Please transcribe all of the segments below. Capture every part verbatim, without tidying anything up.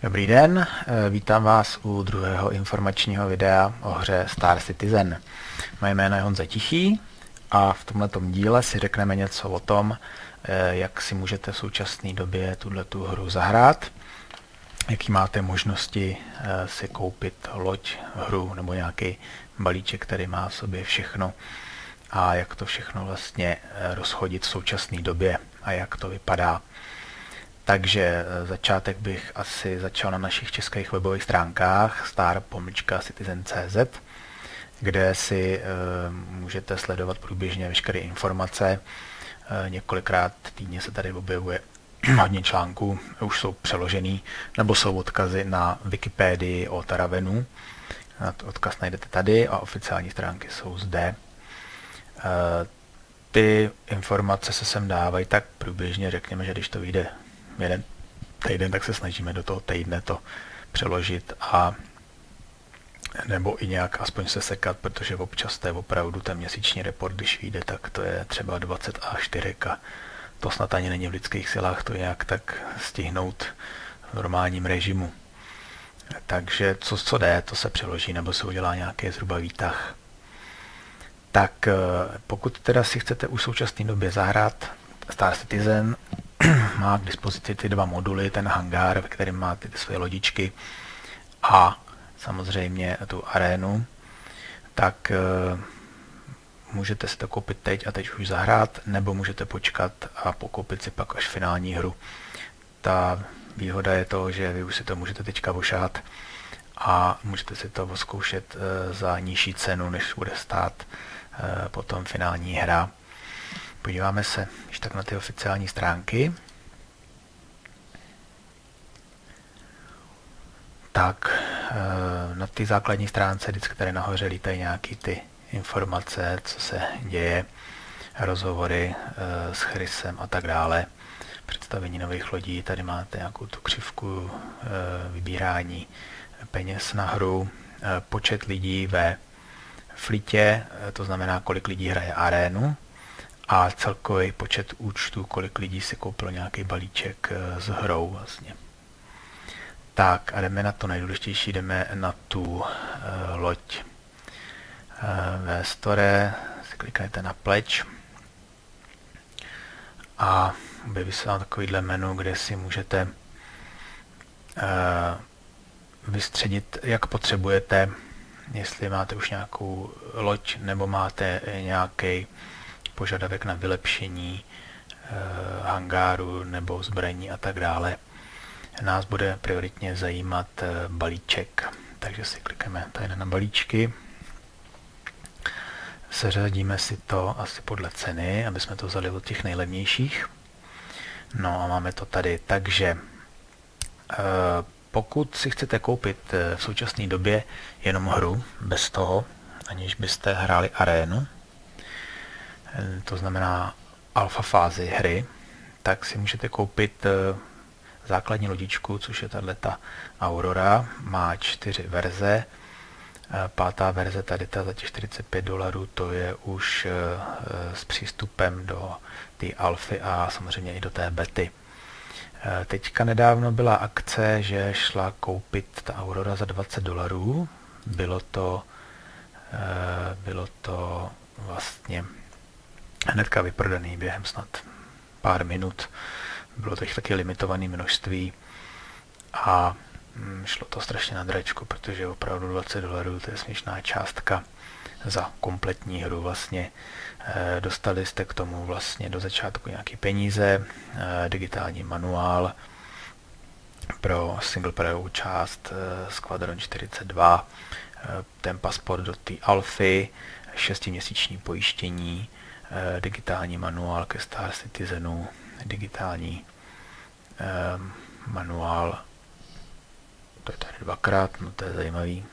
Dobrý den, vítám vás u druhého informačního videa o hře Star Citizen. Moje jméno je Honza Tichý a v tomto díle si řekneme něco o tom, jak si můžete v současné době tuto hru zahrát, jaký máte možnosti si koupit loď, hru nebo nějaký balíček, který má v sobě všechno a jak to všechno vlastně rozchodit v současné době a jak to vypadá. Takže začátek bych asi začal na našich českých webových stránkách star citizen tečka cz, kde si e, můžete sledovat průběžně veškeré informace. E, několikrát týdně se tady objevuje hodně článků, už jsou přeložený, nebo jsou odkazy na Wikipedii o Taravenu. Odkaz najdete tady a oficiální stránky jsou zde. E, ty informace se sem dávají tak průběžně, řekněme, že když to vyjde jeden týden, tak se snažíme do toho týdne to přeložit a nebo i nějak aspoň se sekat, protože občas to je opravdu ten měsíční report, když vyjde, tak to je třeba dvacet A čtyři a to snad ani není v lidských silách to nějak tak stihnout v normálním režimu. Takže co, co jde, to se přeloží nebo se udělá nějaký zhruba výtah. Tak pokud teda si chcete už v současné době zahrát Star Citizen, má k dispozici ty dva moduly, ten hangár, ve kterém máte ty své lodičky a samozřejmě tu arénu, tak e, můžete si to koupit teď a teď už zahrát, nebo můžete počkat a pokoupit si pak až finální hru. Ta výhoda je to, že vy už si to můžete teďka ošát a můžete si to oskoušet e, za nižší cenu, než bude stát e, potom finální hra. Podíváme se když tak na ty oficiální stránky. Tak na té základní stránce vždycky tady nahoře lítají nějaký ty informace, co se děje, rozhovory s Chrisem a tak dále, představení nových lodí, tady máte nějakou tu křivku vybírání peněz na hru, počet lidí ve flitě, to znamená, kolik lidí hraje arénu, a celkový počet účtů, kolik lidí si koupilo nějaký balíček s hrou vlastně. Tak a jdeme na to nejdůležitější, jdeme na tu uh, loď. Uh, ve store si kliknete na pleč a objeví se vám takovýhle menu, kde si můžete uh, vystředit, jak potřebujete, jestli máte už nějakou loď nebo máte nějaký požadavek na vylepšení uh, hangáru nebo zbraní a tak dále. Nás bude prioritně zajímat uh, balíček, takže si klikneme tady na balíčky. Seřadíme si to asi podle ceny, aby jsme to vzali od těch nejlevnějších. No a máme to tady, takže uh, pokud si chcete koupit uh, v současné době jenom hru, bez toho, aniž byste hráli arénu, to znamená alfa fázi hry, tak si můžete koupit základní lodičku, což je tato Aurora, má čtyři verze, pátá verze tady ta za těch čtyřicet pět dolarů, to je už s přístupem do té alfy a samozřejmě i do té bety. Teďka nedávno byla akce, že šla koupit ta Aurora za dvacet dolarů, bylo to, bylo to vlastně hnedka vyprodaný během snad pár minut. Bylo to taky limitované množství a šlo to strašně na dračku, protože opravdu dvacet dolarů to je směšná částka za kompletní hru. Vlastně e, dostali jste k tomu vlastně do začátku nějaké peníze, e, digitální manuál pro singleplayovou část e, Squadron čtyřicet dva, e, ten pasport do té alfy, šestiměsíční pojištění, digitální manuál ke Star Citizenu, digitální eh, manuál, to je tady dvakrát, no to je zajímavý.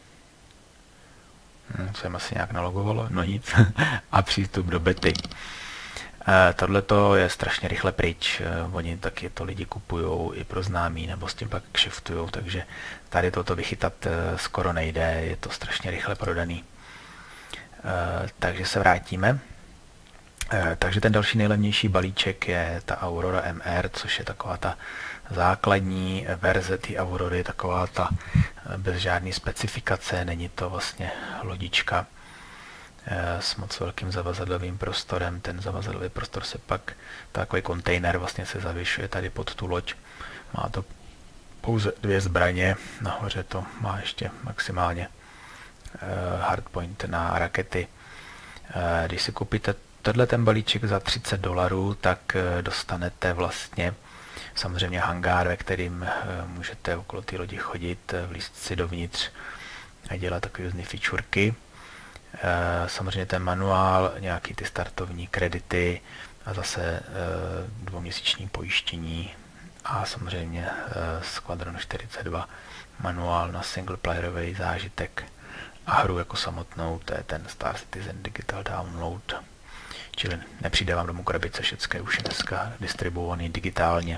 Hm, co jim asi nějak nalogovalo? No nic. A přístup do bety. Eh, Tohle to je strašně rychle pryč, eh, oni taky to lidi kupujou i pro známí, nebo s tím pak kšiftujou, takže tady toto vychytat eh, skoro nejde, je to strašně rychle prodaný. Eh, takže se vrátíme. Takže ten další nejlevnější balíček je ta Aurora M R, což je taková ta základní verze té Aurory, taková ta bez žádné specifikace, není to vlastně lodička s moc velkým zavazadlovým prostorem. Ten zavazadlový prostor se pak, takový kontejner vlastně se zavěšuje tady pod tu loď. Má to pouze dvě zbraně, nahoře to má ještě maximálně hardpoint na rakety. Když si koupíte tenhle ten balíček za třicet dolarů, tak dostanete vlastně samozřejmě hangár, ve kterým můžete okolo té lodi chodit, vlízt si dovnitř a dělat takové různé fičurky. Samozřejmě ten manuál, nějaký ty startovní kredity a zase dvouměsíční pojištění a samozřejmě Squadron čtyřicet dva manuál na singleplayerový zážitek a hru jako samotnou, to je ten Star Citizen Digital Download, čili nepřijde vám domů krabice, všechno je už dneska distribuovaný digitálně.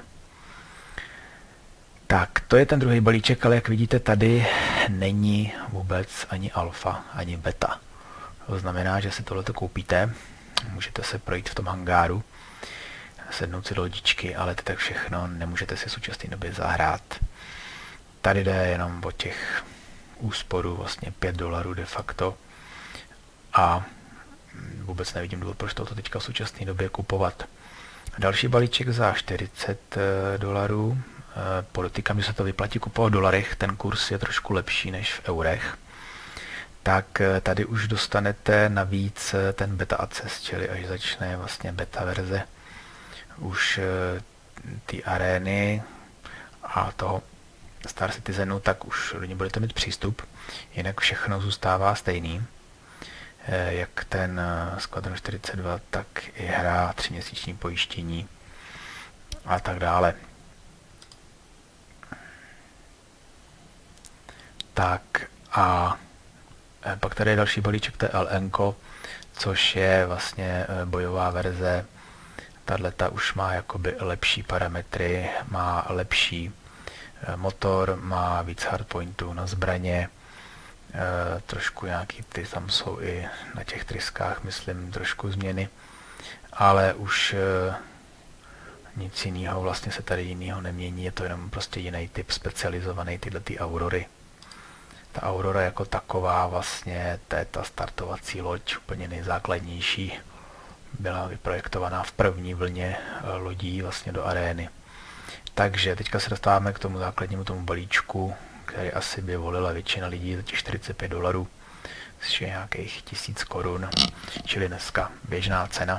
Tak, to je ten druhý balíček, ale jak vidíte, tady není vůbec ani alfa, ani beta. To znamená, že si tohleto koupíte, můžete se projít v tom hangáru, sednout si do lodičky, ale to tak všechno nemůžete si v současné době zahrát. Tady jde jenom o těch úsporu, vlastně pět dolarů de facto, a vůbec nevidím důvod, proč to teďka v současné době kupovat. Další balíček za čtyřicet dolarů. Podotýkám, že se to vyplatí kupovat v dolarech, ten kurz je trošku lepší než v eurech. Tak tady už dostanete navíc ten beta access, čili až začne vlastně beta verze už té arény a toho Star Citizenu, tak už do ní budete mít přístup, jinak všechno zůstává stejný, jak ten Squadron čtyřicet dva, tak i hra, tříměsíční pojištění a tak dále. Tak a pak tady je další balíček, to je L N ko, což je vlastně bojová verze. Tato už má jakoby lepší parametry, má lepší motor, má víc hardpointů na zbraně, e, trošku nějaký ty tam jsou i na těch tryskách, myslím, trošku změny, ale už e, nic jiného vlastně se tady jiného nemění, je to jenom prostě jiný typ specializovaný tyhle ty Aurory. Ta Aurora jako taková vlastně, to je ta startovací loď, úplně nejzákladnější, byla vyprojektovaná v první vlně lodí vlastně do arény. Takže teďka se dostáváme k tomu základnímu tomu balíčku, který asi by volila většina lidí za těch čtyřicet pět dolarů, což je nějakých tisíc korun, čili dneska běžná cena.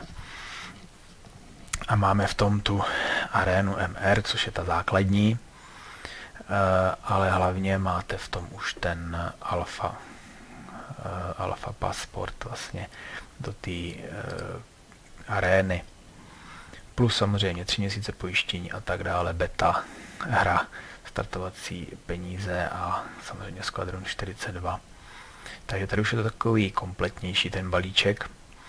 A máme v tom tu arénu M R, což je ta základní, ale hlavně máte v tom už ten alfa, alfa passport vlastně do té arény. Plus samozřejmě tři měsíce pojištění a tak dále, beta, hra, startovací peníze a samozřejmě Squadron čtyřicet dva. Takže tady už je to takový kompletnější ten balíček.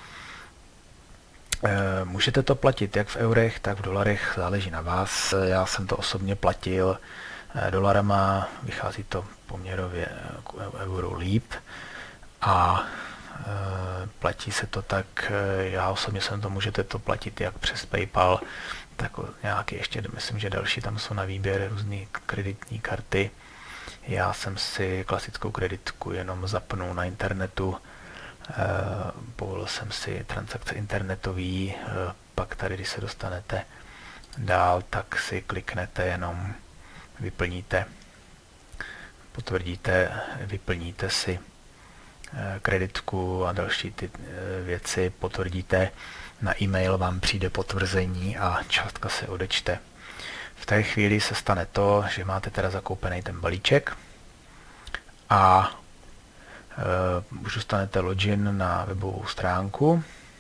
E, můžete to platit jak v eurech, tak v dolarech, záleží na vás. Já jsem to osobně platil e, dolarama, vychází to poměrově euro líp a platí se to tak, já osobně jsem to, můžete to platit jak přes PayPal, tak nějaké ještě, myslím, že další tam jsou na výběr různé kreditní karty. Já jsem si klasickou kreditku jenom zapnul na internetu, povolil jsem si transakce internetový, pak tady, když se dostanete dál, tak si kliknete jenom, vyplníte, potvrdíte, vyplníte si kreditku a další ty věci, potvrdíte, na e-mail vám přijde potvrzení a částka se odečte. V té chvíli se stane to, že máte teda zakoupený ten balíček a uh, už dostanete login na webovou stránku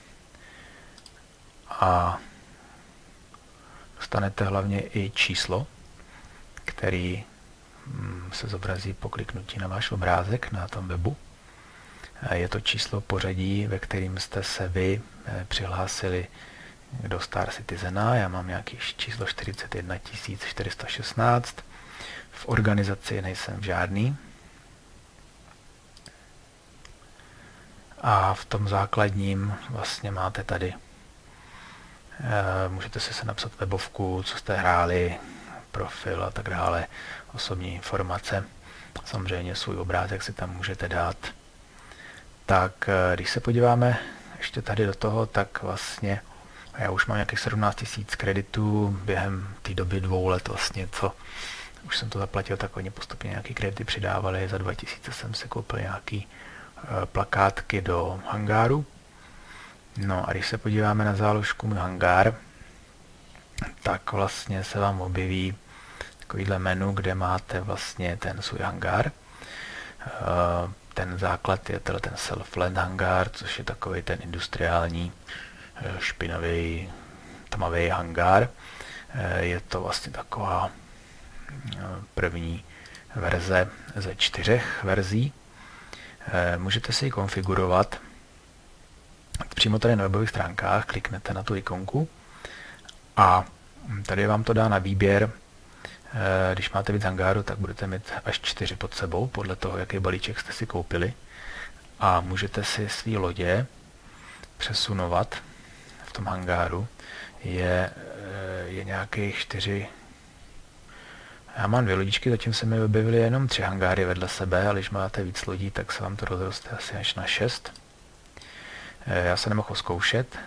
a dostanete hlavně i číslo, který um, se zobrazí po kliknutí na váš obrázek na tom webu. Je to číslo pořadí, ve kterým jste se vy přihlásili do Star Citizena. Já mám nějaký číslo čtyřicet jedna tisíc čtyři sta šestnáct. V organizaci nejsem žádný. A v tom základním vlastně máte tady, můžete si se napsat webovku, co jste hráli, profil a tak dále, osobní informace. Samozřejmě svůj obrázek si tam můžete dát. Tak když se podíváme ještě tady do toho, tak vlastně já už mám nějakých sedmnáct tisíc kreditů během té doby dvou let vlastně, co už jsem to zaplatil, tak oni postupně nějaký kredity přidávali. Za dva tisíce jsem si koupil nějaký e, plakátky do hangáru. No a když se podíváme na záložku Můj hangár, tak vlastně se vám objeví takovýhle menu, kde máte vlastně ten svůj hangár. E, ten základ je ten self-land hangár, což je takový ten industriální špinavý, tmavý hangár. Je to vlastně taková první verze ze čtyřech verzí. Můžete si ji konfigurovat. Přímo tady na webových stránkách kliknete na tu ikonku a tady vám to dá na výběr. Když máte víc hangáru, tak budete mít až čtyři pod sebou, podle toho, jaký balíček jste si koupili. A můžete si svý lodě přesunovat v tom hangáru. Je, je nějakých čtyři. Já mám dvě lodičky, zatím se mi objevily jenom tři hangáry vedle sebe, ale když máte víc lodí, tak se vám to rozroste asi až na šest. Já se nemohu zkoušet.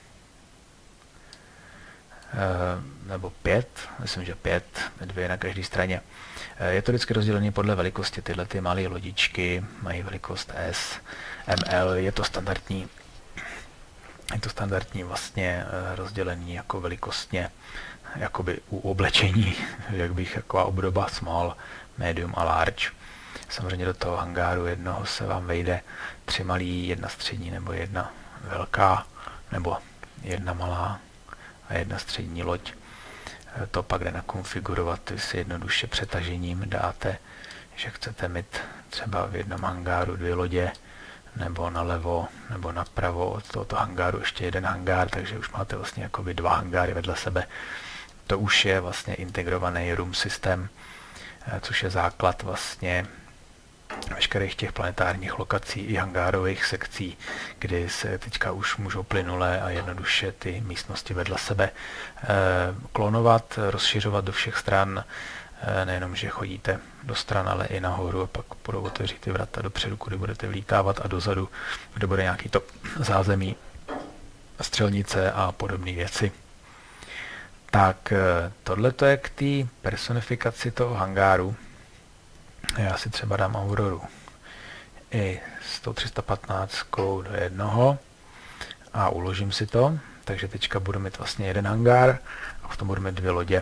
Nebo pět, myslím, že pět, dvě na každé straně. Je to vždycky rozdělené podle velikosti. Tyhle ty malé lodičky mají velikost S, M L, je to standardní. Je to standardní vlastně rozdělení jako velikostně, jakoby u oblečení, jak bych taková obdoba small, medium a large. Samozřejmě do toho hangáru jednoho se vám vejde tři malý, jedna střední nebo jedna velká, nebo jedna malá a jedna střední loď. To pak jde nakonfigurovat, vy si jednoduše přetažením dáte, že chcete mít třeba v jednom hangáru dvě lodě, nebo nalevo, nebo napravo od tohoto hangáru ještě jeden hangár, takže už máte vlastně jakoby dva hangáry vedle sebe. To už je vlastně integrovaný room systém, což je základ vlastně veškerých těch planetárních lokací i hangárových sekcí, kdy se teďka už můžou plynule a jednoduše ty místnosti vedle sebe klonovat, rozšiřovat do všech stran. Nejenom, že chodíte do stran, ale i nahoru a pak budou otevřít ty vrata dopředu, kudy budete vlítávat a dozadu, kde bude nějaký to zázemí, střelnice a podobné věci. Tak tohle to je k té personifikaci toho hangáru. Já si třeba dám Auroru i s tou tři sta patnáct do jednoho a uložím si to, takže teďka budu mít vlastně jeden hangár a v tom budu mít dvě lodě.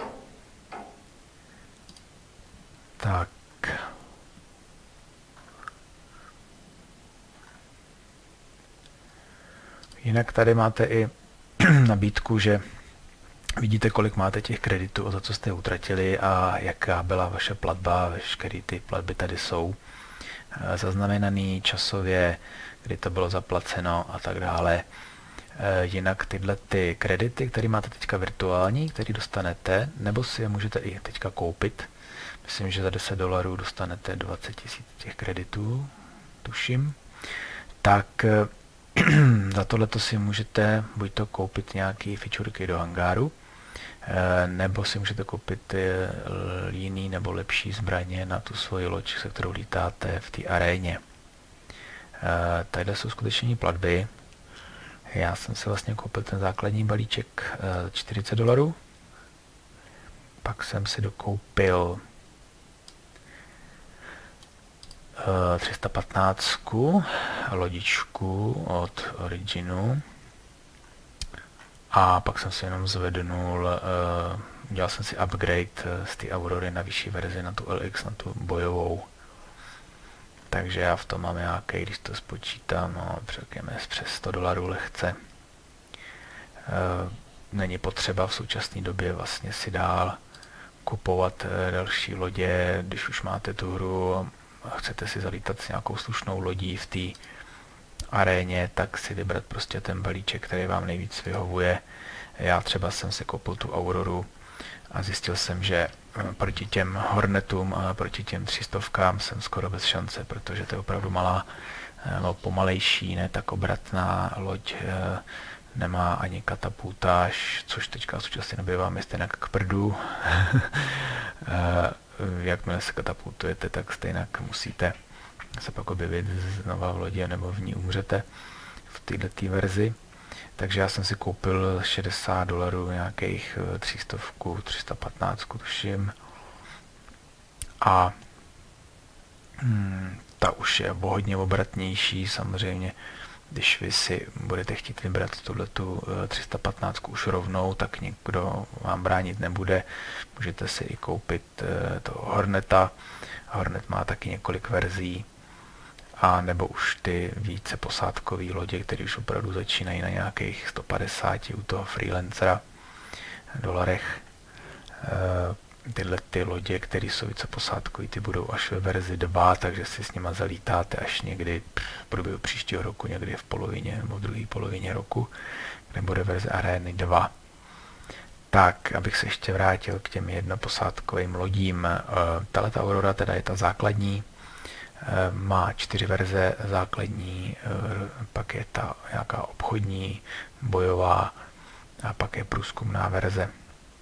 Tak. Jinak tady máte i nabídku, že vidíte, kolik máte těch kreditů a za co jste utratili a jaká byla vaše platba, veškeré ty platby tady jsou zaznamenaný časově, kdy to bylo zaplaceno a tak dále. Jinak tyhle ty kredity, které máte teďka virtuální, které dostanete, nebo si je můžete i teďka koupit. Myslím, že za deset dolarů dostanete dvacet tisíc těch kreditů, tuším. Tak za tohleto si můžete buď to koupit nějaký fičurky do hangáru, nebo si můžete koupit jiný nebo lepší zbraně na tu svoji loď, se kterou lítáte v té aréně. Tadyhle jsou skutečné platby. Já jsem si vlastně koupil ten základní balíček za čtyřicet dolarů. Pak jsem si dokoupil tři sta patnáct lodičku od Originu a pak jsem si jenom zvednul, udělal jsem si upgrade z té Aurory na vyšší verzi, na tu L X, na tu bojovou. Takže já v tom mám nějaký, když to spočítám, no, řekněme přes sto dolarů lehce. Není potřeba v současné době vlastně si dál kupovat další lodě, když už máte tu hru a chcete si zalítat s nějakou slušnou lodí v té aréně, tak si vybrat prostě ten balíček, který vám nejvíc vyhovuje. Já třeba jsem si koupil tu Auroru a zjistil jsem, že proti těm Hornetům a proti těm třistovkám jsem skoro bez šance, protože to je opravdu malá, no, pomalejší, ne tak obratná loď, nemá ani katapultáž, což teďka v současné době vám je stejně k prdu. Jakmile se katapultujete, tak stejně musíte se pak objevit znova v lodi, nebo v ní umřete v této verzi. Takže já jsem si koupil šedesát dolarů, nějakých tři sta, tři sta patnáct tuším. A hmm, ta už je hodně obratnější, samozřejmě. Když vy si budete chtít vybrat tuhletu tři sta patnáct už rovnou, tak nikdo vám bránit nebude. Můžete si i koupit toho Horneta. Hornet má taky několik verzí. A nebo už ty více posádkové lodě, které už opravdu začínají na nějakých sto padesát u toho freelancera dolarech. E, tyhle ty lodě, které jsou více posádkové, ty budou až ve verzi dva, takže si s nima zalítáte až někdy v průběhu příštího roku, někdy v polovině nebo v druhé polovině roku, kde bude verze Arény dva. Tak, abych se ještě vrátil k těm jednoposádkovým lodím. E, tato Aurora teda je ta základní, má čtyři verze základní, pak je ta nějaká obchodní, bojová a pak je průzkumná verze.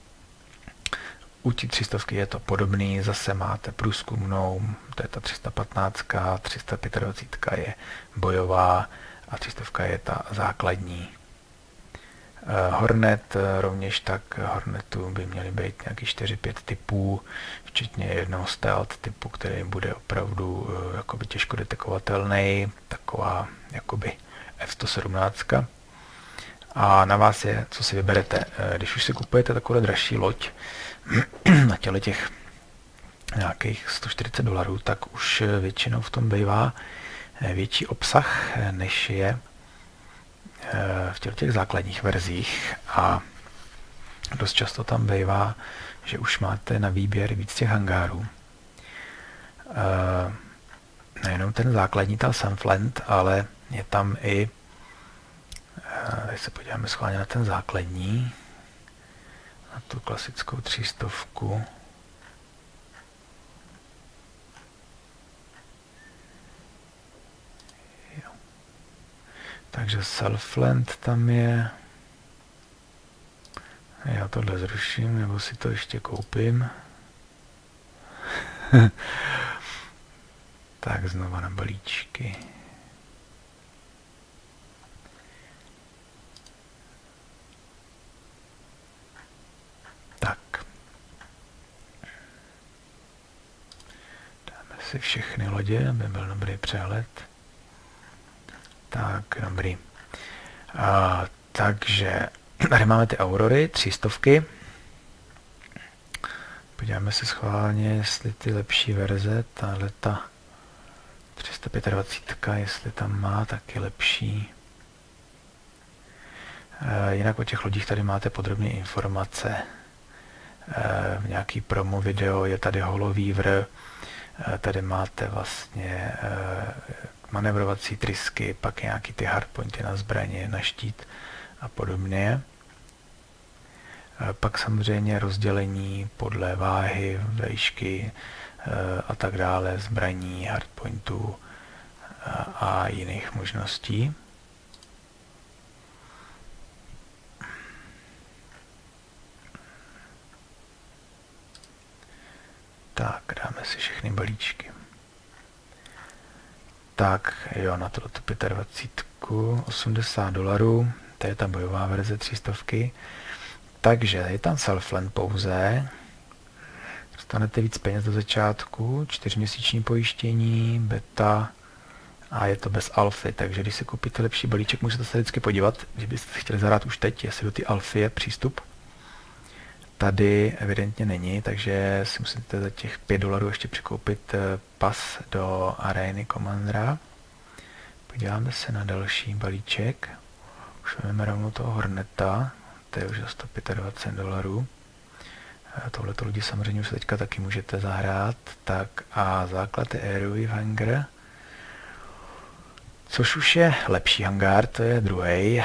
U tí tři sta je to podobný, zase máte průzkumnou, to je ta tři sta patnáct, tři sta dvacet pět je bojová a tři sta je ta základní. Hornet rovněž tak, Hornetu by měly být nějaký čtyři pět typů, včetně jednoho stealth typu, který bude opravdu jakoby těžko detekovatelný, taková jakoby F sto sedmnáct. A na vás je, co si vyberete. Když už si kupujete takovou dražší loď na těle těch nějakých sto čtyřicet dolarů, tak už většinou v tom bývá větší obsah, než je v těch, těch základních verzích, a dost často tam bývá, že už máte na výběr víc těch hangárů. E, nejenom ten základní, ta Sunflant, ale je tam i, e, když se podíváme schválně na ten základní, na tu klasickou třístovku, takže Selfland tam je. Já tohle zruším, nebo si to ještě koupím. Tak znova na balíčky. Tak. Dáme si všechny lodě, aby byl dobrý přehled. Tak, dobrý. A, takže tady máme ty Aurory, třístovky. Podíváme se schválně, jestli ty lepší verze, tahleta tři sta dvacet pět, jestli tam má taky lepší. E, jinak o těch lodích tady máte podrobné informace. E, nějaký promo video, je tady Holoweaver, e, tady máte vlastně e, manevrovací trysky, pak nějaký ty hardpointy na zbraně, na štít a podobně. Pak samozřejmě rozdělení podle váhy, výšky a tak dále, zbraní, hardpointů a jiných možností. Tak, dáme si všechny balíčky. Tak jo, na tohleto dvacet pět, osmdesát dolarů, to je ta bojová verze třístovky. Takže je tam Selfland pouze, dostanete víc peněz do začátku, čtyřměsíční pojištění, beta a je to bez alfy, takže když si koupíte lepší balíček, můžete se vždycky podívat, že byste chtěli zahrát už teď, jestli do ty alfy je přístup. Tady evidentně není, takže si musíte za těch pět dolarů ještě přikoupit pas do arény Commandera. Podíváme se na další balíček. Už máme rovnou toho Horneta, to je už za sto dvacet pět dolarů. Tohleto lidi samozřejmě už teďka taky můžete zahrát. Tak a základ je Airwave Hangar, což už je lepší hangár, to je druhý.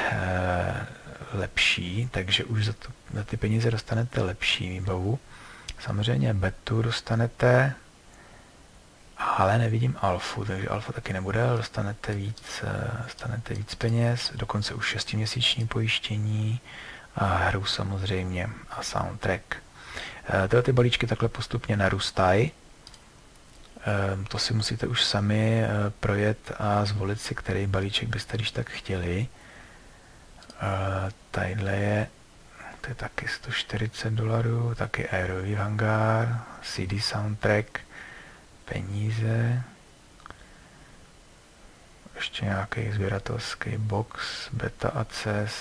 Lepší, takže už za, to, za ty peníze dostanete lepší výbavu. Samozřejmě betu dostanete ale nevidím alfu, takže alfa taky nebude, ale dostanete víc, dostanete víc peněz, dokonce už šestiměsíční pojištění a hru samozřejmě a soundtrack. Tyhle ty balíčky takhle postupně narůstají. To si musíte už sami projet a zvolit si, který balíček byste když tak chtěli. Tadyhle je, to je taky sto čtyřicet dolarů, taky aerový hangár, C D soundtrack, peníze, ještě nějaký sběratelský box, beta access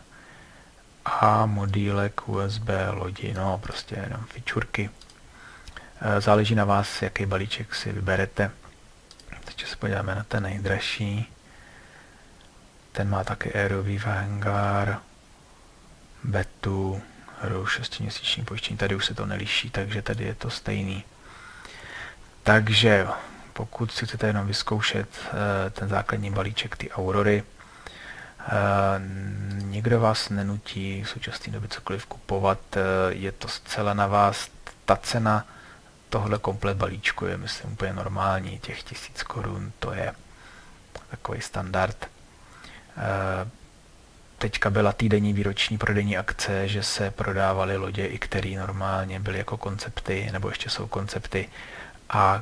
a modílek U S B lodi, no prostě jenom fičurky. Záleží na vás, jaký balíček si vyberete. Teď se podíváme na ten nejdražší. Ten má taky aerový hangár, betu, hru, šestiměsíční pojištění. Tady už se to neliší, takže tady je to stejný. Takže pokud si chcete jenom vyzkoušet ten základní balíček, ty Aurory, nikdo vás nenutí v současné době cokoliv kupovat, je to zcela na vás. Ta cena tohle komplet balíčku je, myslím, úplně normální, těch tisíc korun, to je takový standard. Teďka byla týdenní výroční prodejní akce, že se prodávaly lodě, i které normálně byly jako koncepty, nebo ještě jsou koncepty, a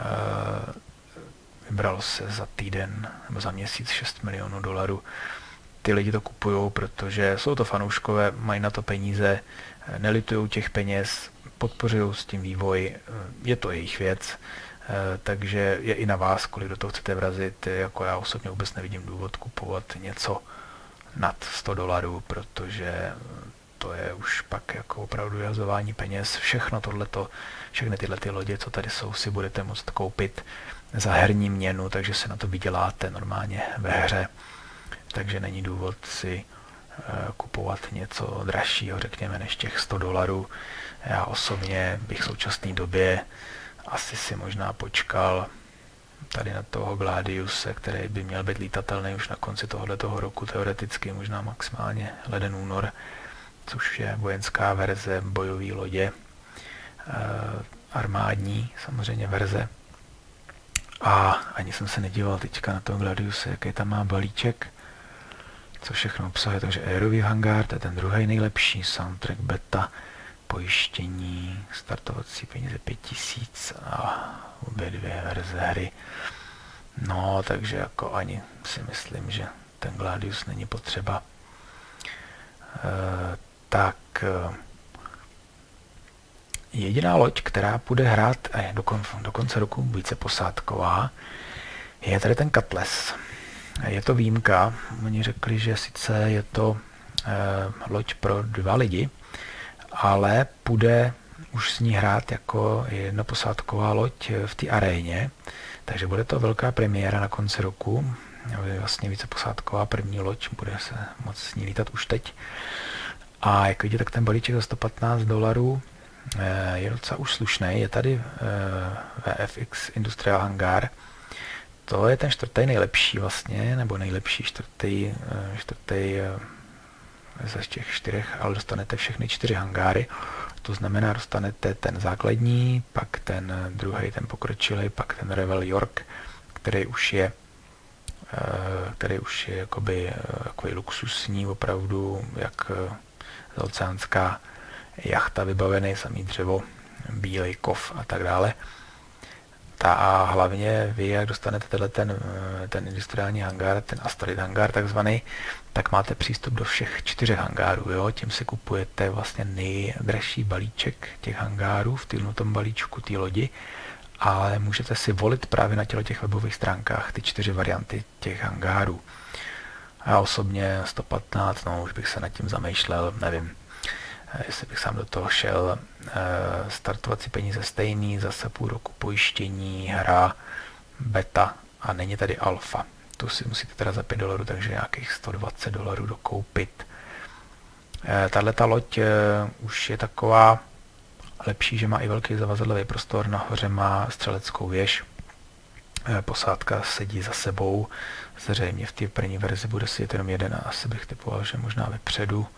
vybralo se za týden nebo za měsíc šest milionů dolarů. Ty lidi to kupují, protože jsou to fanouškové, mají na to peníze, nelitují těch peněz, podpořují s tím vývoj, je to jejich věc, takže je i na vás, kolik do toho chcete vrazit. Jako já osobně vůbec nevidím důvod kupovat něco nad sto dolarů, protože to je už pak jako opravdu vyhazování peněz. Všechno tohleto, všechny tyhle ty lodě, co tady jsou, si budete moct koupit za herní měnu, takže se na to vyděláte normálně ve hře. Takže není důvod si kupovat něco dražšího, řekněme, než těch sto dolarů. Já osobně bych v současné době asi si možná počkal tady na toho Gladiuse, který by měl být lítatelný už na konci tohoto roku, teoreticky možná maximálně leden únor, což je vojenská verze bojové lodě, armádní samozřejmě verze. A ani jsem se nedíval teďka na toho Gladiuse, jaký tam má balíček, co všechno obsahuje. Takže aerový hangár, to je ten druhý nejlepší, soundtrack, beta, pojištění, startovací peníze pět tisíc a obě dvě verze hry. No, takže jako ani si myslím, že ten Gladius není potřeba. E, tak jediná loď, která bude hrát a je do, kon, do konce roku více posádková, je tady ten Cutlass. Je to výjimka. Oni řekli, že sice je to e, loď pro dva lidi, ale bude už s ní hrát jako jednoposádková loď v té aréně, takže bude to velká premiéra na konci roku. Je vlastně víceposádková první loď, bude se moc s ní lítat už teď. A jak vidíte, tak ten balíček za sto patnáct dolarů je docela už slušný. Je tady V F X Industrial Hangar. To je ten čtvrtý nejlepší vlastně, nebo nejlepší čtvrtý, čtvrtý ze těch čtyřech, ale dostanete všechny čtyři hangáry. To znamená, dostanete ten základní, pak ten druhý, ten pokročilý, pak ten Revel York, který už je, který už je jakoby takový luxusní, opravdu, jak oceánská jachta, vybavený samý dřevo, bílej kov a tak dále. Ta a hlavně vy, jak dostanete tenhle ten, ten industriální hangár, ten Asteroid hangár takzvaný, tak máte přístup do všech čtyřech hangárů. Jo? Tím si kupujete vlastně nejdražší balíček těch hangárů v tom balíčku té lodi, ale můžete si volit právě na těch webových stránkách ty čtyři varianty těch hangárů. Já osobně sto patnáct, no už bych se nad tím zamýšlel, nevím, jestli bych sám do toho šel. Startovací peníze stejný, zase půl roku pojištění, hra, beta a není tady alfa. Tu si musíte teda za pět dolarů, takže nějakých sto dvacet dolarů dokoupit. Tahleta loď už je taková lepší, že má i velký zavazadlový prostor, nahoře má střeleckou věž, posádka sedí za sebou, zřejmě v té první verzi bude sedět jenom jeden a asi bych typoval, že možná vepředu.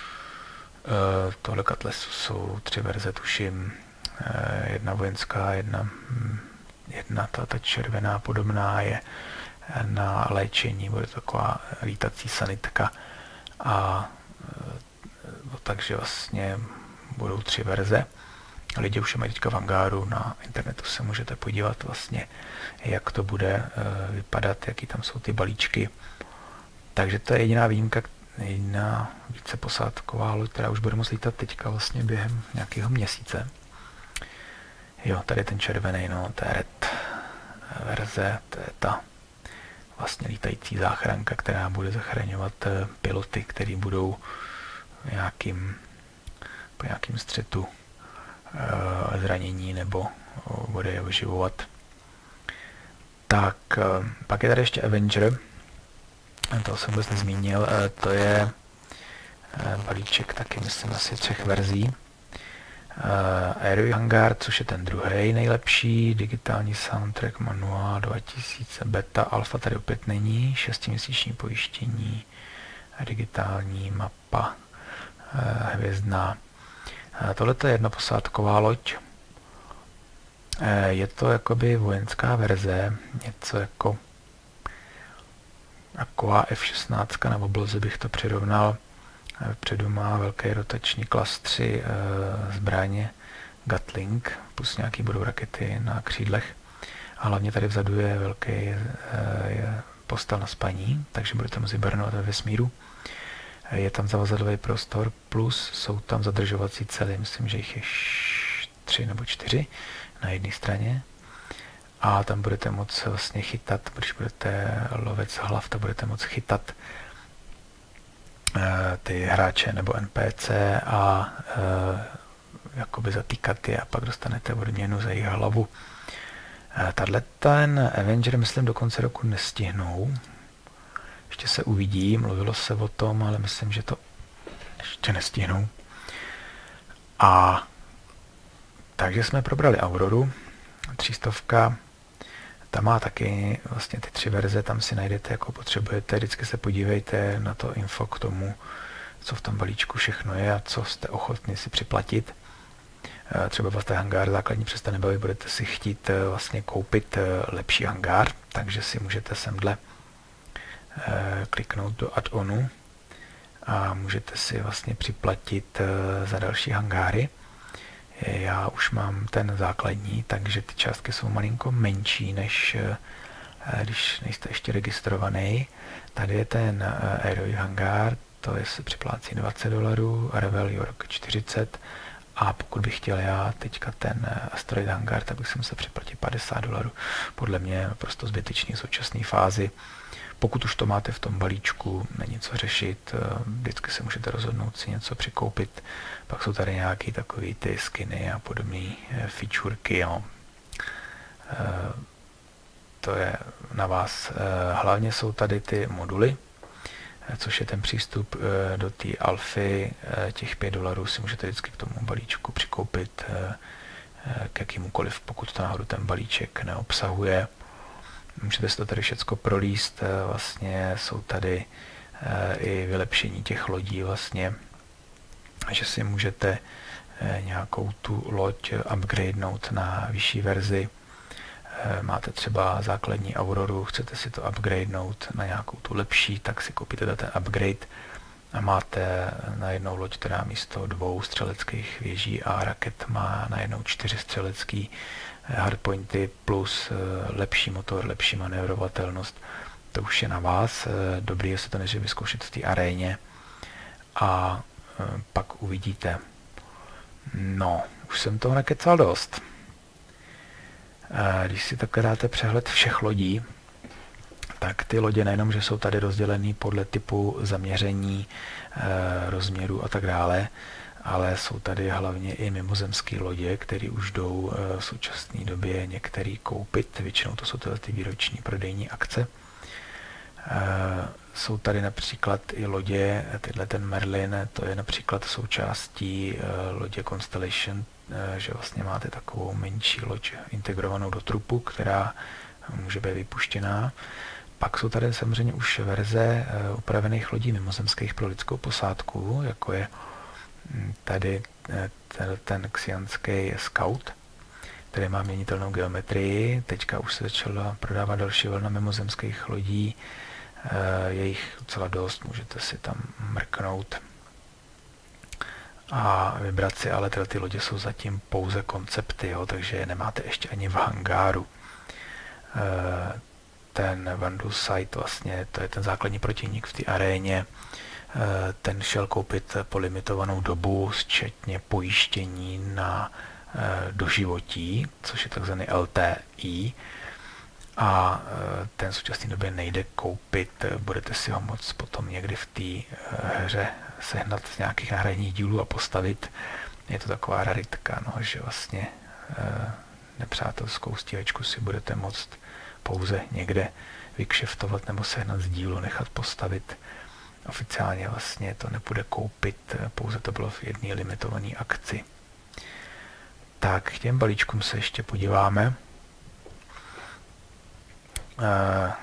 Tohle Cutlassu jsou tři verze, tuším, jedna vojenská, jedna jedna, ta, ta červená podobná je na léčení, bude to taková lítací sanitka. A takže vlastně budou tři verze. Lidi už je mají teďka v hangáru, na internetu se můžete podívat vlastně, jak to bude vypadat, jaký tam jsou ty balíčky. Takže to je jediná výjimka, jediná více posádková loď, která už bude moct lítat teďka vlastně během nějakého měsíce. Jo, tady ten červený, no, to je red verze, to je ta vlastně lítající záchranka, která bude zachraňovat piloty, kteří budou nějakým, po nějakým střetu e, zranění nebo bude je oživovat. Tak, e, pak je tady ještě Avenger, to jsem vůbec nezmínil, e, to je e, balíček taky, myslím, asi třech verzí. Uh, Aero Hangar, což je ten druhý nejlepší, digitální soundtrack, manuál dva tisíce, beta, alfa tady opět není, šestiměsíční pojištění, digitální mapa, uh, hvězdná. Uh, tohle je jedna posádková loď. Uh, je to jakoby vojenská verze, něco jako taková F šestnáct na obloze bych to přirovnal. Vpředu má velký rotační klas tři e, zbraně Gatling, plus nějaký budou rakety na křídlech. A hlavně tady vzadu je velký e, je postel na spaní, takže budete moci hibernovat ve vesmíru. Je tam zavazadlový prostor, plus jsou tam zadržovací cely, myslím, že jich je tři nebo čtyři na jedné straně. A tam budete moci vlastně chytat, když budete lovec hlav, to budete moci chytat ty hráče nebo N P C a e, jakoby zatýkat je a pak dostanete odměnu za jejich hlavu. E, Tahle ten Avenger, myslím, do konce roku nestihnou. Ještě se uvidí, mluvilo se o tom, ale myslím, že to ještě nestihnou. A takže jsme probrali Auroru, třístovka. Tam má taky vlastně ty tři verze, tam si najdete, jako potřebujete. Vždycky se podívejte na to info k tomu, co v tom balíčku všechno je a co jste ochotni si připlatit. Třeba vás ten hangár základní přestane bavit, budete si chtít vlastně koupit lepší hangár, takže si můžete semhle kliknout do add-onu a můžete si vlastně připlatit za další hangáry. Já už mám ten základní, takže ty částky jsou malinko menší, než když nejste ještě registrovaný. Tady je ten Aero Hangar, to je se připlácí dvacet dolarů, Revel York čtyřicet a pokud bych chtěl já teďka ten Asteroid Hangar, tak bych se musel připlatit padesát dolarů. Podle mě naprosto zbytečný v současné fázi. Pokud už to máte v tom balíčku, není co řešit, vždycky se můžete rozhodnout si něco přikoupit. Pak jsou tady nějaké takové ty skiny a podobné featureky. Jo. To je na vás. Hlavně jsou tady ty moduly, což je ten přístup do té alfy. Těch pět dolarů si můžete vždycky k tomu balíčku přikoupit k jakýmukoliv, pokud to náhodou ten balíček neobsahuje. Můžete si to tady všecko prolíst, vlastně jsou tady i vylepšení těch lodí vlastně, že si můžete nějakou tu loď upgradenout na vyšší verzi. Máte třeba základní Auroru, chcete si to upgradenout na nějakou tu lepší, tak si koupíte ten upgrade a máte najednou loď, která místo dvou střeleckých věží a raket má najednou čtyři střelecký hardpointy plus lepší motor, lepší manévrovatelnost. To už je na vás. Dobrý je se to než vyzkoušet v té aréně a pak uvidíte. No, už jsem toho nakecal dost. Když si takhle dáte přehled všech lodí, tak ty lodě nejenom, že jsou tady rozdělený podle typu zaměření, rozměru a tak dále, ale jsou tady hlavně i mimozemské lodě, které už jdou v současné době některé koupit. Většinou to jsou tyhle ty výroční prodejní akce. Jsou tady například i lodě, tyhle ten Merlin, to je například součástí lodě Constellation, že vlastně máte takovou menší loď integrovanou do trupu, která může být vypuštěná. Pak jsou tady samozřejmě už verze upravených lodí mimozemských pro lidskou posádku, jako je tady ten, ten xianský Scout. který má měnitelnou geometrii. Teďka už se začala prodávat další vlna mimozemských lodí. Je jich docela dost, můžete si tam mrknout a vybrat si, ale tyhle ty lodě jsou zatím pouze koncepty, jo, takže je nemáte ještě ani v hangáru. Ten Vandal Sight vlastně, to je ten základní protivník v té aréně, ten šel koupit po limitovanou dobu, včetně pojištění na doživotí, což je takzvaný L T I, a ten v současné době nejde koupit, budete si ho moct potom někdy v té hře sehnat z nějakých náhradních dílů a postavit. Je to taková raritka, no, že vlastně nepřátelskou stíhačku si budete moct pouze někde vykšeftovat nebo sehnat z dílu, nechat postavit. Oficiálně vlastně to nepůjde koupit, pouze to bylo v jedné limitované akci. Tak, k těm balíčkům se ještě podíváme. Uh,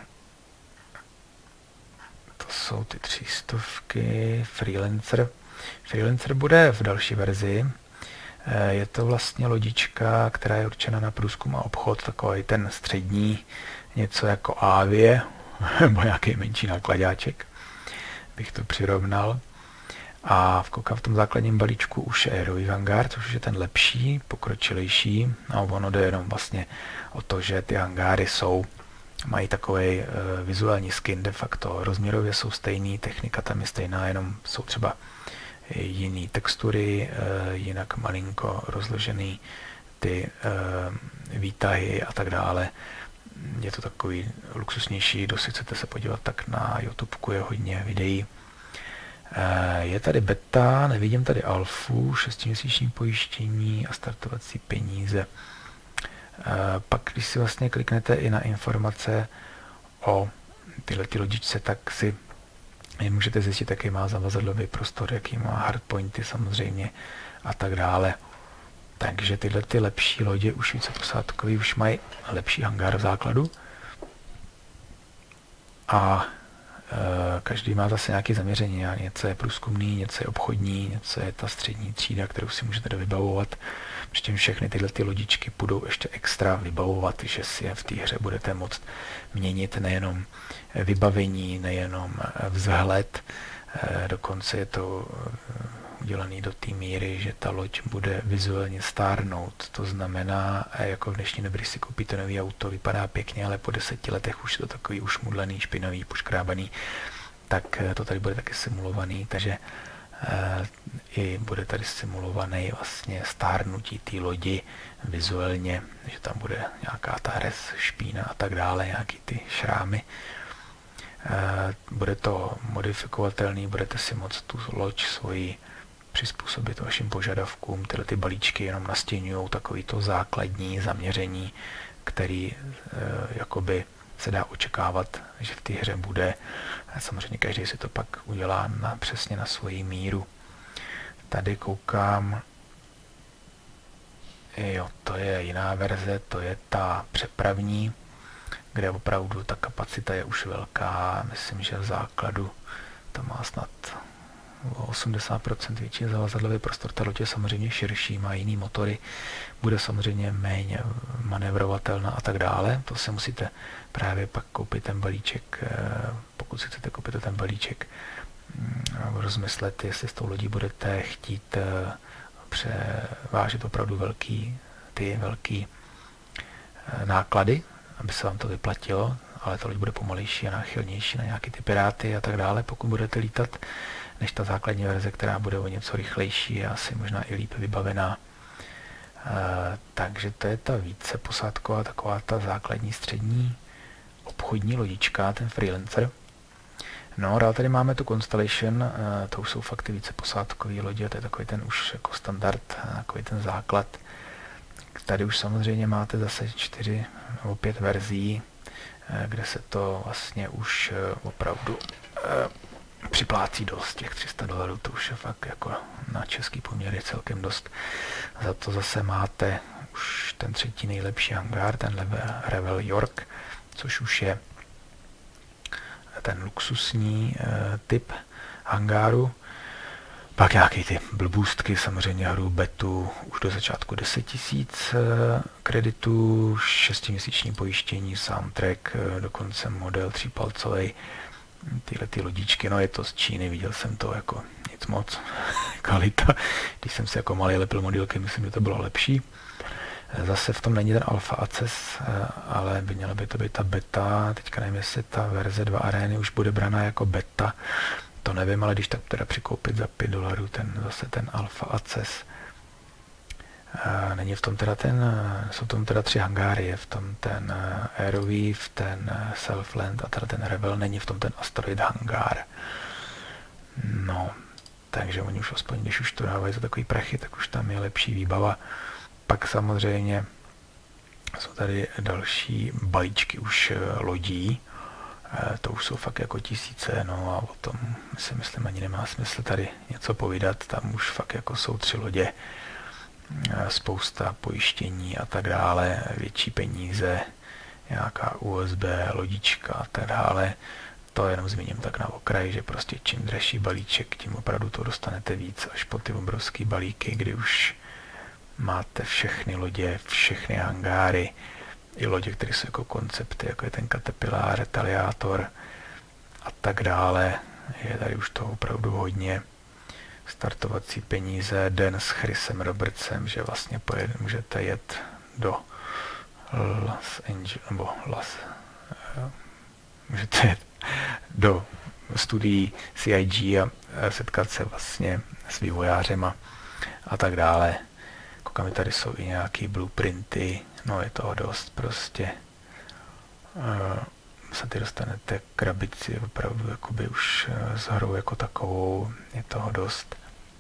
to jsou ty třístovky, Freelancer. Freelancer bude v další verzi. Uh, je to vlastně lodička, která je určena na průzkum a obchod, takový ten střední, něco jako Avie, nebo nějaký menší nákladáček, bych to přirovnal. A koukám v tom základním balíčku už je Aerový hangár, což je ten lepší, pokročilejší. A ono jde jenom vlastně o to, že ty hangáry jsou, mají takový e, vizuální skin de facto. Rozměrově jsou stejný, technika tam je stejná, jenom jsou třeba jiný textury, e, jinak malinko rozložený ty e, výtahy a tak dále. Je to takový luxusnější, kdo si chcete se podívat, tak na YouTubeku je hodně videí. Je tady beta, nevidím tady alfu, šestiměsíční pojištění a startovací peníze. Pak, když si vlastně kliknete i na informace o tyhle ty lodičce, tak si můžete zjistit, jaký má zavazadlový prostor, jaký má hardpointy samozřejmě a tak dále. Takže tyhle ty lepší lodě, už více posádkový, už mají lepší hangár v základu. A každý má zase nějaké zaměření, něco je průzkumný, něco je obchodní, něco je ta střední třída, kterou si můžete vybavovat. Přičemž všechny tyhle ty lodičky budou ještě extra vybavovat, že si je v té hře budete moct měnit nejenom vybavení, nejenom vzhled, dokonce je to udělaný do té míry, že ta loď bude vizuálně stárnout. To znamená, jako v dnešní době, když si koupíte nový auto, vypadá pěkně, ale po deseti letech už je to takový ušmudlený, špinavý, poškrábaný, tak to tady bude taky simulovaný, takže e, i bude tady simulovaný vlastně stárnutí té lodi vizuálně, že tam bude nějaká ta rez, špína a tak dále, nějaký ty šrámy. E, bude to modifikovatelný, budete si moct tu loď svoji přizpůsobit vašim požadavkům. Tyhle ty balíčky jenom nastěňují takový to základní zaměření, který e, jakoby se dá očekávat, že v té hře bude. A samozřejmě každý si to pak udělá na, přesně na svoji míru. Tady koukám, jo, to je jiná verze, to je ta přepravní, kde opravdu ta kapacita je už velká. Myslím, že v základu to má snad o osmdesát procent větší zavazadlový prostor. Ta loď je samozřejmě širší, má jiný motory, bude samozřejmě méně manevrovatelná a tak dále. To si musíte právě pak koupit ten balíček, pokud si chcete koupit ten balíček, rozmyslet, jestli s tou lodí budete chtít převážet opravdu velký, ty velký náklady, aby se vám to vyplatilo, ale ta loď bude pomalejší a náchylnější na nějaké ty piráty a tak dále, pokud budete lítat, než ta základní verze, která bude o něco rychlejší a asi možná i líp vybavená. E, takže to je ta více posádková, taková ta základní střední obchodní lodička, ten Freelancer. No, dál tady máme tu Constellation, e, to už jsou fakt ty více posádkové lodě, to je takový ten už jako standard, takový ten základ. Tady už samozřejmě máte zase čtyři nebo pět verzí, e, kde se to vlastně už e, opravdu e, připlácí dost, těch tři sta dolarů, to už je fakt jako na český poměr je celkem dost. Za to zase máte už ten třetí nejlepší hangár, ten Revel York, což už je ten luxusní e, typ hangáru. Pak nějaký ty blbůstky, samozřejmě hru betu už do začátku deset tisíc kreditů, šestiměsíční pojištění, soundtrack, dokonce model třípalcovej, tyhle ty lodičky, no je to z Číny, viděl jsem to jako nic moc, kvalita, když jsem si jako malý lepil modelky, myslím, že to bylo lepší. Zase v tom není ten Alpha Access, ale by měla by to být ta beta, teďka nevím, jestli ta verze dva Areny už bude braná jako beta, to nevím, ale když tak teda přikoupit za pět dolarů ten, zase ten Alpha Access. Není v tom teda ten, jsou v tom teda tři hangáry, je v tom ten Aeroweave, ten Selfland a teda ten Rebel, není v tom ten Asteroid hangár. No, takže oni už aspoň, když už to dávají za takový prachy, tak už tam je lepší výbava. Pak samozřejmě jsou tady další balíčky už lodí, to už jsou fakt jako tisíce, no a o tom si myslím ani nemá smysl tady něco povídat, tam už fakt jako jsou tři lodě, spousta pojištění a tak dále, větší peníze, nějaká U S B, lodička a tak dále. To jenom zmíním tak na okraj, že prostě čím dražší balíček, tím opravdu to dostanete víc, až po ty obrovský balíky, kdy už máte všechny lodě, všechny hangáry, i lodě, které jsou jako koncepty, jako je ten Caterpillar, Retaliator a tak dále. Je tady už toho opravdu hodně. Startovací peníze, den s Chrisem Robertsem, že vlastně pojede, můžete jet do Los Angeles, nebo Las, můžete jet do studií C I G a setkat se vlastně s vývojářem a, a tak dále. Koukám, tady jsou i nějaký blueprinty, no je toho dost prostě. Uh, se ty dostanete krabici opravdu jakoby už s hrou jako takovou, je toho dost.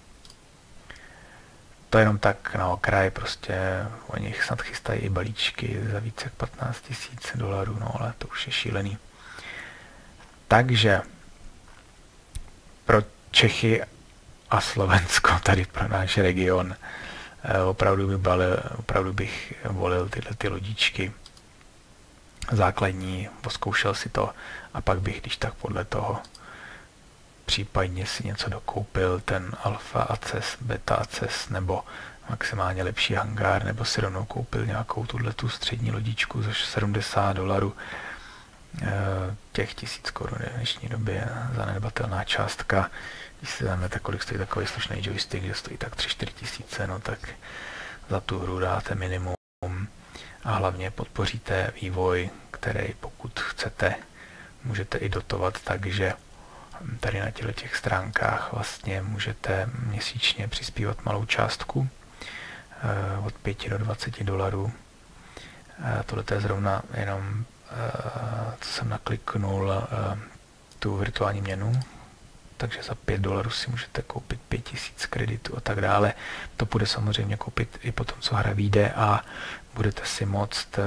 To jenom tak na okraj, prostě oni snad chystají i balíčky za více jak patnáct tisíc dolarů, no ale to už je šílený. Takže pro Čechy a Slovensko, tady pro náš region, opravdu, by balil, opravdu bych volil tyhle ty lodičky základní, poskoušel si to a pak bych, když tak podle toho případně si něco dokoupil, ten Alpha Access, Beta Access nebo maximálně lepší hangár, nebo si rovnou koupil nějakou tuhletu střední lodičku za sedmdesát dolarů. Těch tisíc korun v dnešní době zanedbatelná částka. Když si vezmete, kolik stojí takový slušný joystick, že stojí tak tři čtyři tisíce, no tak za tu hru dáte minimum a hlavně podpoříte vývoj, který pokud chcete, můžete i dotovat, takže tady na těchto těch stránkách vlastně můžete měsíčně přispívat malou částku od pěti do dvaceti dolarů. Tohle je zrovna jenom, co jsem nakliknul, tu virtuální měnu, takže za pět dolarů si můžete koupit pět tisíc kreditů a tak dále. To bude samozřejmě koupit i potom, co hra vyjde a budete si moct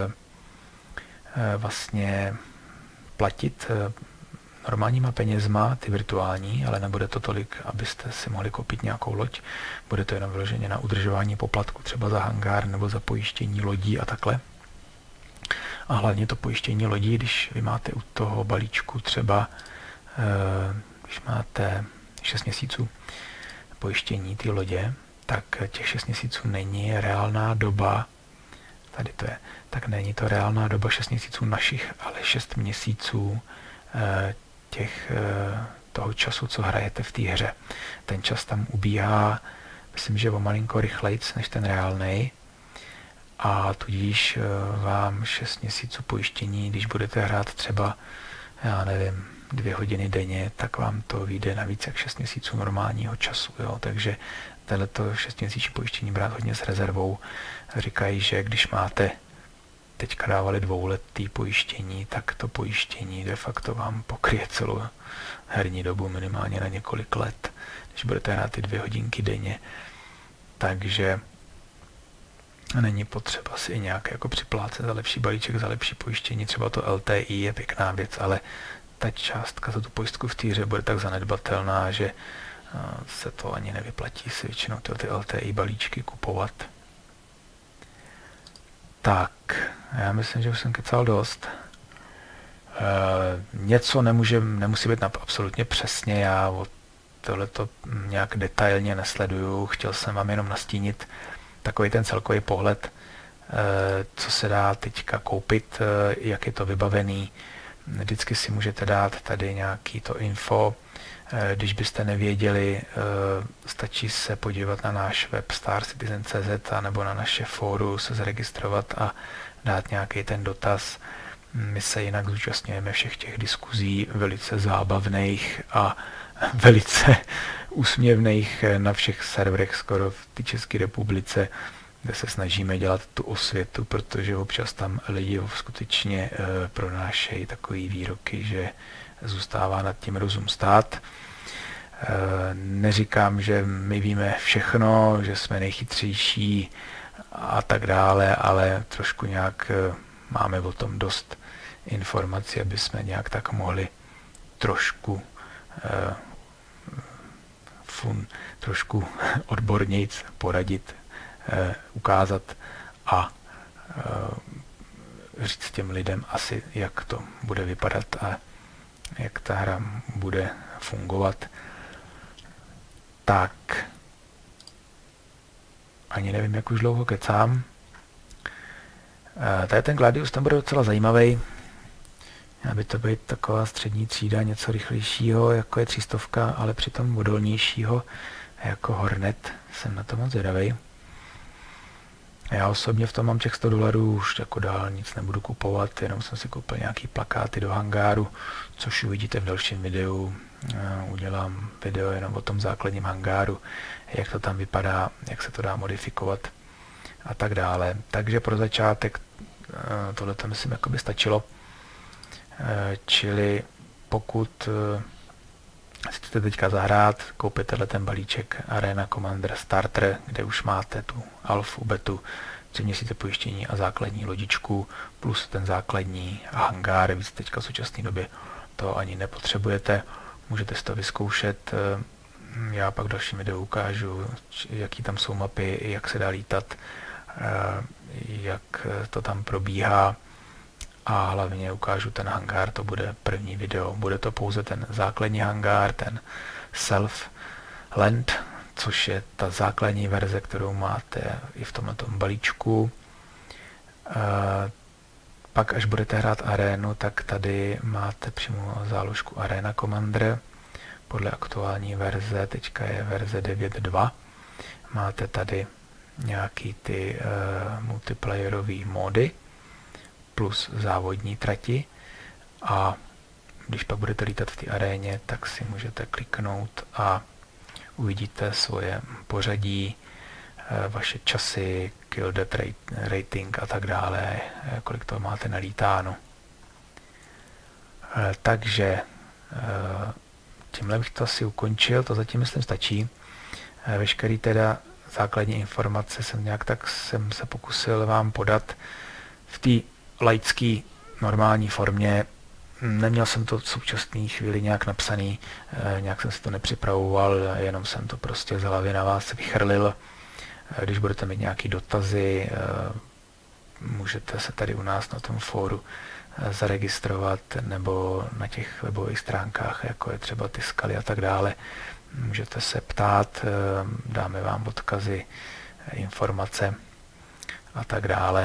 vlastně platit normálníma penězma, ty virtuální, ale nebude to tolik, abyste si mohli koupit nějakou loď. Bude to jenom vyloženě na udržování poplatku, třeba za hangár nebo za pojištění lodí a takhle. A hlavně to pojištění lodí, když vy máte u toho balíčku třeba, když máte šest měsíců pojištění té lodě, tak těch šest měsíců není reálná doba, tady to je, tak není to reálná doba šest měsíců našich, ale šest měsíců těch, toho času, co hrajete v té hře. Ten čas tam ubíhá, myslím, že o malinko rychlejc než ten reálnej, a tudíž vám šest měsíců pojištění, když budete hrát třeba, já nevím, dvě hodiny denně, tak vám to vyjde na víc jak šest měsíců normálního času. Jo? Takže tohleto šestiměsíční pojištění brát hodně s rezervou. Říkají, že když máte, teďka dávali dvouletý pojištění, tak to pojištění de facto vám pokryje celou herní dobu minimálně na několik let, když budete hrát ty dvě hodinky denně. Takže není potřeba si nějak jako připlácet za lepší balíček, za lepší pojištění. Třeba to L T I je pěkná věc, ale ta částka za tu pojistku v té hře bude tak zanedbatelná, že se to ani nevyplatí si většinou ty, ty L T I balíčky kupovat. Tak, já myslím, že už jsem kecal dost. E, něco nemůže, nemusí být absolutně přesně, já o tohleto nějak detailně nesleduju, chtěl jsem vám jenom nastínit takový ten celkový pohled, co se dá teďka koupit, jak je to vybavený. Vždycky si můžete dát tady nějaký to info. Když byste nevěděli, stačí se podívat na náš web star citizen tečka cz a nebo na naše fóru se zaregistrovat a dát nějaký ten dotaz. My se jinak zúčastňujeme všech těch diskuzí velice zábavných a velice úsměvných na všech serverech skoro v té České republice, kde se snažíme dělat tu osvětu, protože občas tam lidi skutečně e, pronášejí takový výroky, že zůstává nad tím rozum stát. E, neříkám, že my víme všechno, že jsme nejchytřejší a tak dále, ale trošku nějak e, máme o tom dost informací, aby jsme nějak tak mohli trošku e, fun, trošku odbornějc poradit, Uh, ukázat a uh, říct těm lidem asi, jak to bude vypadat a jak ta hra bude fungovat. Tak, ani nevím, jak už dlouho kecám. Uh, tady ten Gladius, ten bude docela zajímavý. Měla by to být taková střední třída, něco rychlejšího, jako je třístovka, ale přitom odolnějšího, jako Hornet. Jsem na to moc zvědavej. Já osobně v tom mám těch sto dolarů, už jako dál nic nebudu kupovat, jenom jsem si koupil nějaký plakáty do hangáru, což uvidíte v dalším videu. Udělám video jenom o tom základním hangáru, jak to tam vypadá, jak se to dá modifikovat a tak dále. Takže pro začátek tohle to myslím jako by stačilo. Čili pokud si chcete teďka zahrát, koupit tenhle ten balíček Arena Commander Starter, kde už máte tu alfu, betu, tři měsíce pojištění a základní lodičku, plus ten základní hangár, víc teďka v současné době to ani nepotřebujete, můžete si to vyzkoušet. Já pak v dalším videu ukážu, jaký tam jsou mapy, jak se dá lítat, jak to tam probíhá. A hlavně ukážu ten hangár, to bude první video. Bude to pouze ten základní hangár, ten Self-Land, což je ta základní verze, kterou máte i v tomto balíčku. E, pak, až budete hrát arénu, tak tady máte přímo záložku Arena Commander. Podle aktuální verze, teďka je verze devět tečka dva. Máte tady nějaký ty e, multiplayerové módy, plus závodní trati, a když pak budete lítat v té aréně, tak si můžete kliknout a uvidíte svoje pořadí, vaše časy, kill death rating a tak dále, kolik toho máte nalítáno. Takže tímhle bych to asi ukončil, to zatím myslím stačí. Veškerý teda základní informace jsem nějak tak jsem se pokusil vám podat v té laické normální formě. Neměl jsem to v současné chvíli nějak napsaný, nějak jsem si to nepřipravoval, jenom jsem to prostě z hlavy na vás vychrlil. Když budete mít nějaké dotazy, můžete se tady u nás na tom fóru zaregistrovat, nebo na těch webových stránkách, jako je třeba Tiskaly a tak dále. Můžete se ptát, dáme vám odkazy, informace a tak dále.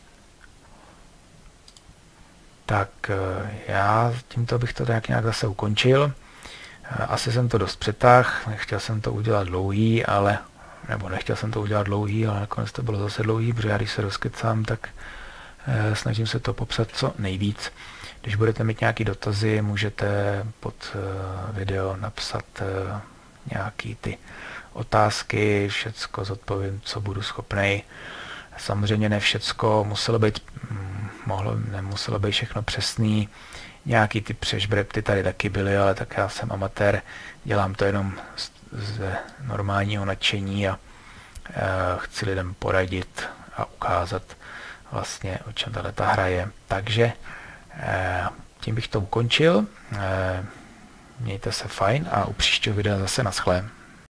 Tak já tímto bych to tak nějak zase ukončil. Asi jsem to dost přetáhl, nechtěl jsem to udělat dlouhý, ale, nebo nechtěl jsem to udělat dlouhý, ale nakonec to bylo zase dlouhý, protože já když se rozkecám, tak eh, snažím se to popsat co nejvíc. Když budete mít nějaké dotazy, můžete pod eh, video napsat eh, nějaký ty otázky, všecko zodpovím, co budu schopnej. Samozřejmě ne všecko muselo být, mohlo, nemuselo být všechno přesný. Nějaký ty přežbrepty tady taky byly, ale tak já jsem amatér, dělám to jenom z, z normálního nadšení a e, chci lidem poradit a ukázat vlastně, o čem tahle ta hra je. Takže e, tím bych to ukončil. E, mějte se fajn a u příštího videa zase naschle.